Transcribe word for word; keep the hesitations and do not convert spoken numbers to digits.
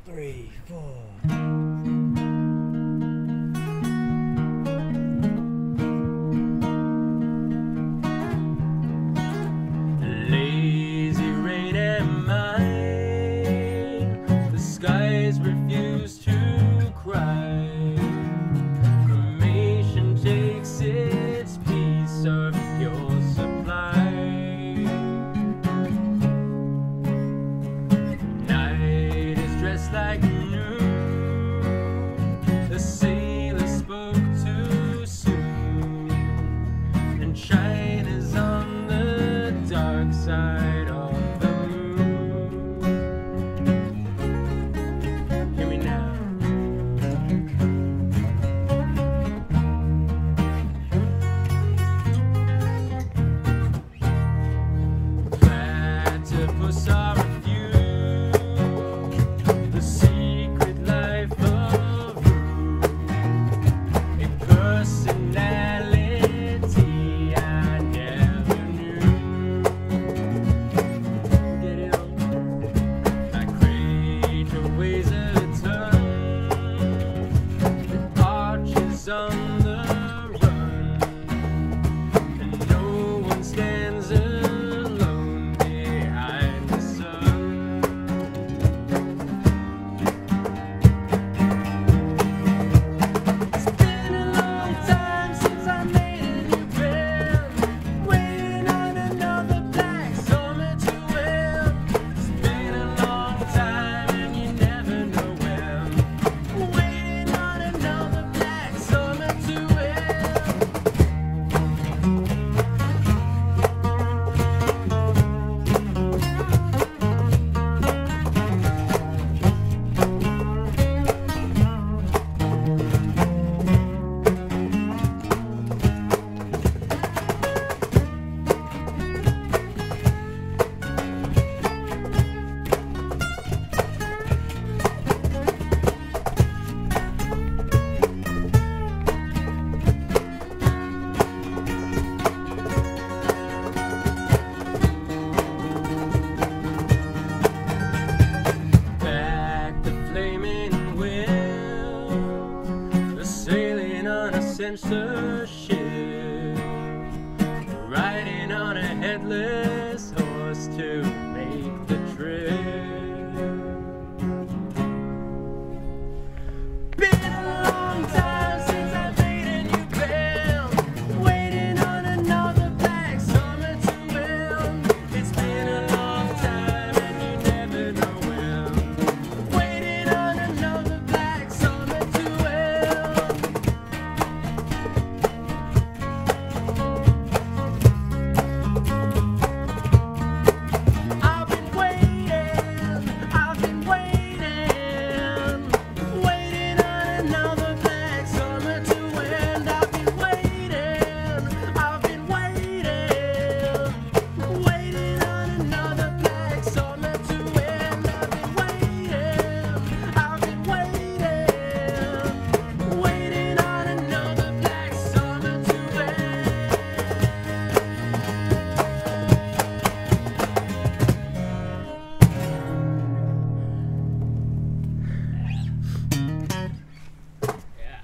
three, four. Lazy rain and mine, the skies refuse to cry. Cremation takes its piece of your supply. Night is dressed like noon, the sailor spoke too soon, and China's on the dark side of the moon. Hear me now. Platypus are a few, the secret life of Rue, a personality I never knew. Get it on? My creator weighs a ton, it arches on the run, and no one stands alone behind the sun. It's been a long time since I made a new bed, waiting on another black summer to end. It's been a long time and you never know when, waiting on another black summer to end. Back the flaming wheel, the sailing on a censorship.